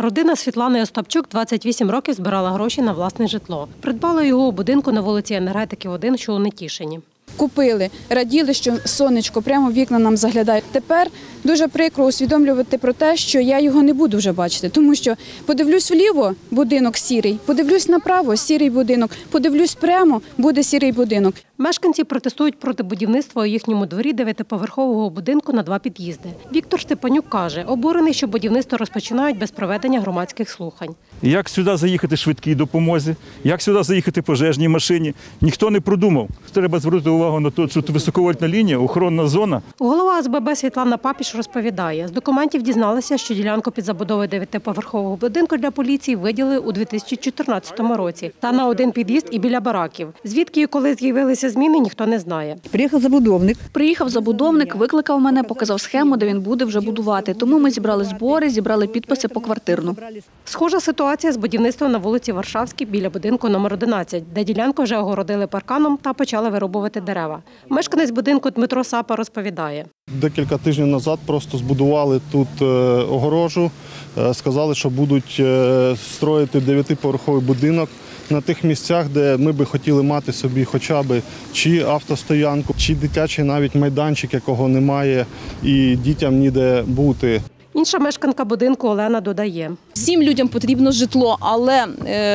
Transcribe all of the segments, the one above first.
Родина Світлани Остапчук 28 років збирала гроші на власне житло. Придбала його у будинку на вулиці Енергетики 1, що у Нетішині. Купили, раділи, що сонечко прямо в вікна нам заглядає. Тепер дуже прикро усвідомлювати про те, що я його не буду вже бачити. Тому що подивлюсь вліво – будинок сірий, подивлюсь направо – сірий будинок, подивлюсь прямо – буде сірий будинок. Мешканці протестують проти будівництва у їхньому дворі 9-поверхового будинку на 2 під'їзди. Віктор Степанюк каже, обурений, що будівництво розпочинають без проведення громадських слухань. Як сюди заїхати швидкій допомозі, як сюди заїхати пожежній машині, ніхто не продумав. Треба звернути увагу на те, що тут високовольтна лінія, охоронна зона. Голова ОСББ Світлана Папіш розповідає, з документів дізналася, що ділянку під забудовою 9-поверхового будинку для поліції виділили у 2014 році. Та на 1 під'їзд і біля бараків. Звідки і коли з'явилися зміни, ніхто не знає. Приїхав забудовник, викликав мене, показав схему, де він буде вже будувати. Тому ми зібрали збори, зібрали підписи поквартирно. Схожа ситуація з будівництвом на вулиці Варшавській біля будинку номер 11, де ділянку вже огородили парканом та почали вирубувати дерева. Мешканець будинку Дмитро Сапа розповідає. Декілька тижнів назад просто збудували тут огорожу, сказали, що будуть строїти 9-поверховий будинок на тих місцях, де ми би хотіли мати собі хоча б чи автостоянку, чи дитячий навіть майданчик, якого немає, і дітям ніде бути. Інша мешканка будинку Олена додає. Всім людям потрібно житло, але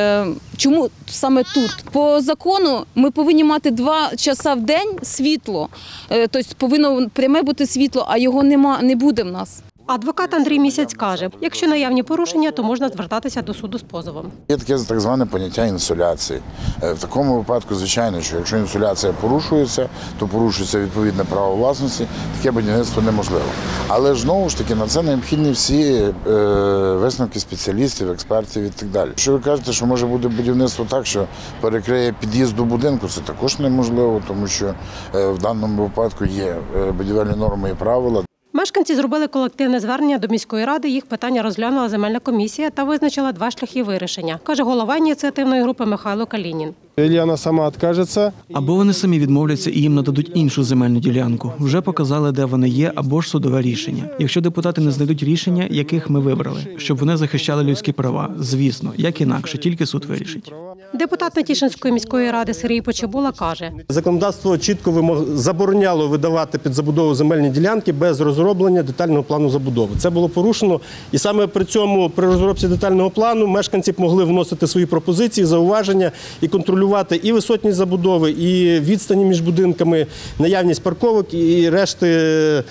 чому саме тут? По закону ми повинні мати 2 часа в день світло, тобто повинно пряме бути світло, а його не буде в нас. Адвокат Андрій Місяць каже, якщо наявні порушення, то можна звертатися до суду з позовом. Є таке так зване поняття інсуляції. В такому випадку, звичайно, що якщо інсуляція порушується, то порушується відповідне право власності, таке будівництво неможливо. Але ж, знову ж таки, на це необхідні всі висновки спеціалістів, експертів і так далі. Якщо ви кажете, що може бути будівництво так, що перекриє під'їзд до будинку, це також неможливо, тому що в даному випадку є будівельні норми і правила. Мешканці зробили колективне звернення до міської ради, їх питання розглянула земельна комісія та визначила 2 шляхи вирішення, каже голова ініціативної групи Михайло Калінін. Вона сама відкажеться. Або вони самі відмовляться і їм нададуть іншу земельну ділянку. Вже показали, де вони є, або ж судове рішення. Якщо депутати не знайдуть рішення, яких ми вибрали, щоб вони захищали людські права, звісно, як інакше, тільки суд вирішить. Депутат Нетішинської міської ради Сергій Почебула каже. Законодавство чітко забороняло видавати під забудову земельні ділянки без розроблення детального плану забудови. Це було порушено, і саме при цьому, при розробці детального плану, мешканці могли вносити свої пропозиції, зауваження і контролювати і висотність забудови, і відстані між будинками, наявність парковок і решти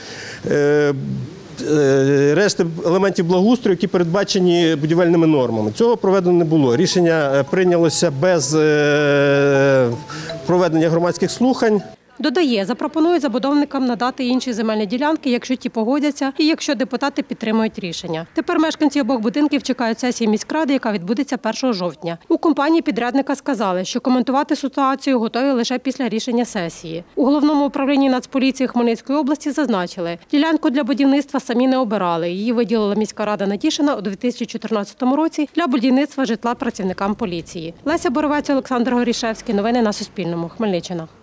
елементів благоустрою, які передбачені будівельними нормами. Цього проведено не було. Рішення прийнялося без проведення громадських слухань. Додає, запропонують забудовникам надати інші земельні ділянки, якщо ті погодяться і якщо депутати підтримують рішення. Тепер мешканці обох будинків чекають сесії міськради, яка відбудеться 1 жовтня. У компанії підрядника сказали, що коментувати ситуацію готові лише після рішення сесії. У Головному управлінні Нацполіції Хмельницької області зазначили, ділянку для будівництва самі не обирали. Її виділила міська рада Нетішина у 2014 році для будівництва житла працівникам поліції. Леся Боровець, Олександр Горішевський. Новини на Суспільному. Хмельниччина.